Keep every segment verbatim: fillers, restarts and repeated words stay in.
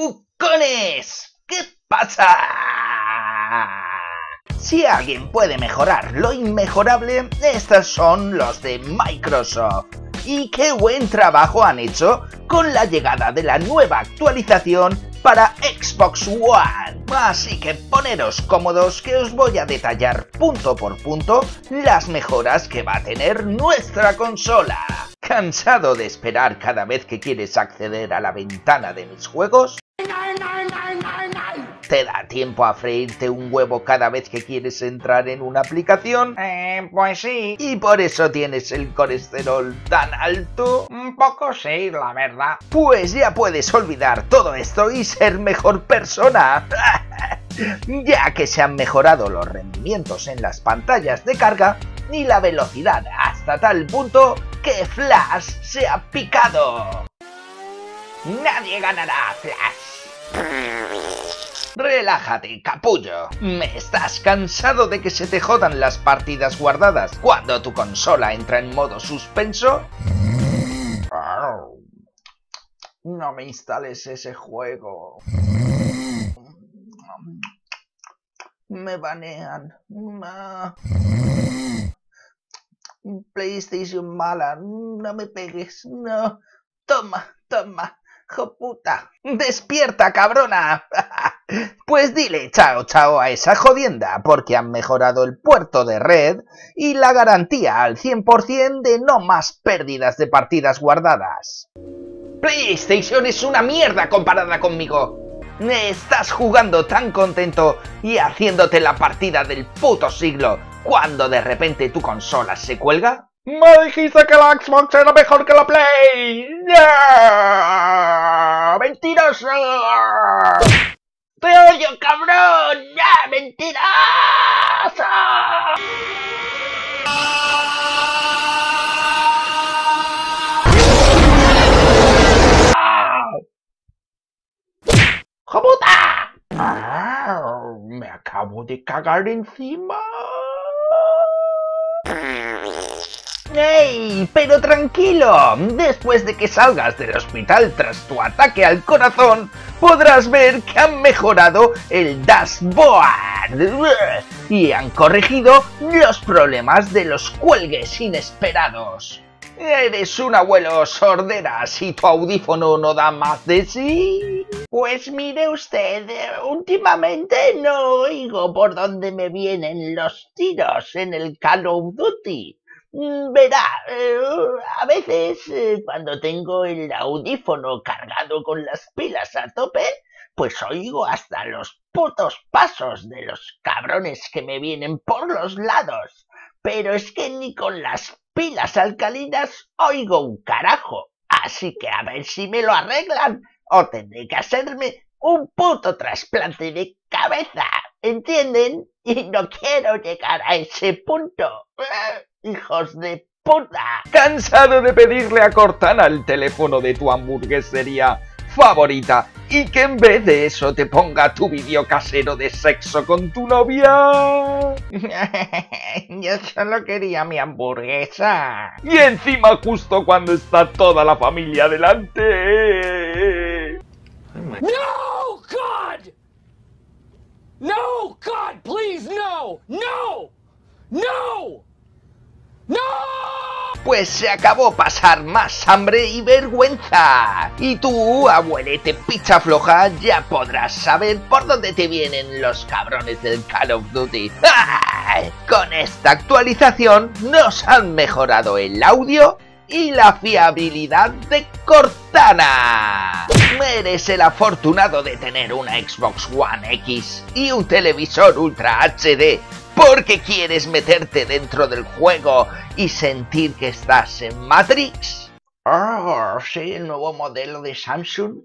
¡Bravucones! ¿Qué pasa? Si alguien puede mejorar lo inmejorable, estos son los de Microsoft. Y qué buen trabajo han hecho con la llegada de la nueva actualización para Xbox One. Así que poneros cómodos que os voy a detallar punto por punto las mejoras que va a tener nuestra consola. ¿Cansado de esperar cada vez que quieres acceder a la ventana de mis juegos? ¿Te da tiempo a freírte un huevo cada vez que quieres entrar en una aplicación? Eh, pues sí. ¿Y por eso tienes el colesterol tan alto? Un poco sí, la verdad. Pues ya puedes olvidar todo esto y ser mejor persona. Ya que se han mejorado los rendimientos en las pantallas de carga y la velocidad hasta tal punto que Flash se ha picado. Nadie ganará, Flash. Relájate, capullo. ¿Me estás cansado de que se te jodan las partidas guardadas cuando tu consola entra en modo suspenso? No me instales ese juego. Me banean. PlayStation mala. No me pegues. No. Toma, toma. ¡Joputa! ¡Despierta, cabrona! Pues dile chao chao a esa jodienda, porque han mejorado el puerto de red y la garantía al cien por cien de no más pérdidas de partidas guardadas. PlayStation es una mierda comparada conmigo. Estás jugando tan contento y haciéndote la partida del puto siglo cuando de repente tu consola se cuelga. ¡Me dijiste que la Xbox era mejor que la Play! ¡No! ¡Mentiroso! ¡Te odio, cabrón! ¡Ya, mentiroso! ¡Joputa! Me acabo de cagar encima. ¡Ey! Pero tranquilo, después de que salgas del hospital tras tu ataque al corazón, podrás ver que han mejorado el dashboard y han corregido los problemas de los cuelgues inesperados. ¿Eres un abuelo sordera si tu audífono no da más de sí? Pues mire usted, últimamente no oigo por dónde me vienen los tiros en el Call of Duty. Verá, eh, a veces eh, cuando tengo el audífono cargado con las pilas a tope, pues oigo hasta los putos pasos de los cabrones que me vienen por los lados. Pero es que ni con las pilas alcalinas oigo un carajo. Así que a ver si me lo arreglan o tendré que hacerme un puto trasplante de cabeza, ¿entienden? Y no quiero llegar a ese punto. ¡Hijos de puta! ¿Cansado de pedirle a Cortana el teléfono de tu hamburguesería favorita y que en vez de eso te ponga tu vídeo casero de sexo con tu novia? Yo solo quería mi hamburguesa. Y encima justo cuando está toda la familia delante. No, God! No, God, please, no! No! No! ¡No! Pues se acabó pasar más hambre y vergüenza. Y tú, abuelete picha floja, ya podrás saber por dónde te vienen los cabrones del Call of Duty. ¡Ay! Con esta actualización nos han mejorado el audio y la fiabilidad de Cortana. Eres el afortunado de tener una Xbox One X y un televisor Ultra H D porque quieres meterte dentro del juego y sentir que estás en Matrix. Oh, sí, el nuevo modelo de Samsung.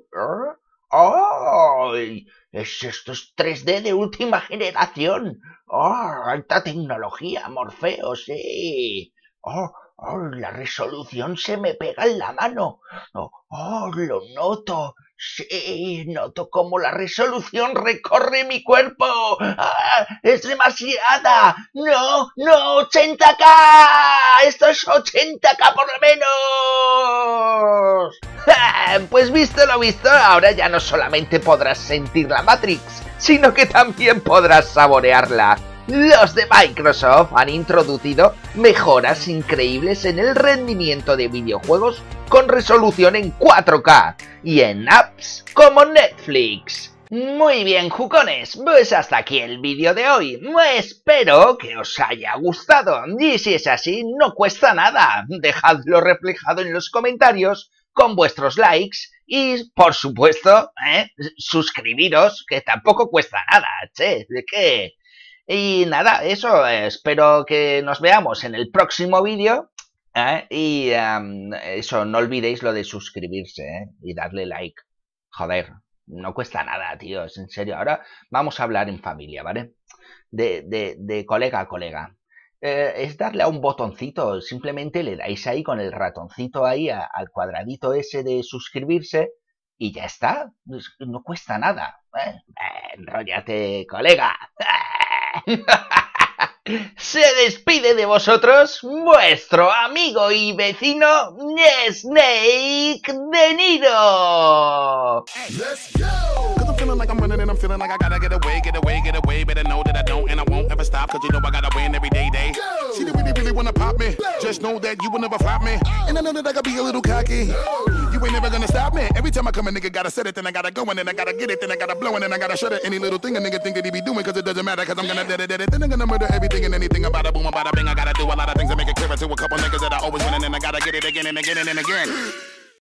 Oh, es esto es tres D de última generación. Oh, alta tecnología, Morfeo, sí. Oh, oh, la resolución se me pega en la mano. Oh, oh, lo noto. Sí, noto cómo la resolución recorre mi cuerpo. ¡Ah! ¡Es demasiada! ¡No! ¡No! ¡ochenta K! ¡Esto es ochenta K por lo menos! Pues visto lo visto, ahora ya no solamente podrás sentir la Matrix, sino que también podrás saborearla. Los de Microsoft han introducido mejoras increíbles en el rendimiento de videojuegos con resolución en cuatro K y en apps como Netflix. Muy bien, jucones, pues hasta aquí el vídeo de hoy. Espero que os haya gustado y si es así, no cuesta nada. Dejadlo reflejado en los comentarios con vuestros likes y, por supuesto, ¿eh? suscribiros, que tampoco cuesta nada, che, ¿de qué? Y nada, eso, eh, espero que nos veamos en el próximo vídeo, ¿eh? Y um, eso, no olvidéis lo de suscribirse, ¿eh? Y darle like. Joder, no cuesta nada, tíos, en serio. Ahora vamos a hablar en familia, ¿vale? De, de, de colega a colega. Eh, es darle a un botoncito, simplemente le dais ahí con el ratoncito ahí a, al cuadradito ese de suscribirse y ya está, no cuesta nada. ¿Eh? Eh, enróllate, colega. Se despide de vosotros vuestro amigo y vecino Snake De Niro. Let's go! Cause I'm feeling like I'm running and I'm feeling like I gotta get away, get away, get away. Better know that I don't and I won't ever stop. Cause you know I gotta win every day, day. Go! She really, really wanna pop me. Go! Just know that you will never flop me. Oh! And I know that I gotta be a little cocky. No! You ain't never gonna stop me. Every time I come a nigga gotta set it, then I gotta go and then I gotta get it, then I gotta blow and then I gotta shut it. Any little thing a nigga think that he be doing cause it doesn't matter cause I'm gonna dead it, dead it. Then I'm gonna murder everything and anything about a boom, about a bing. I gotta do a lot of things to make it clearer to a couple niggas that I always win and then I gotta get it again and again and again.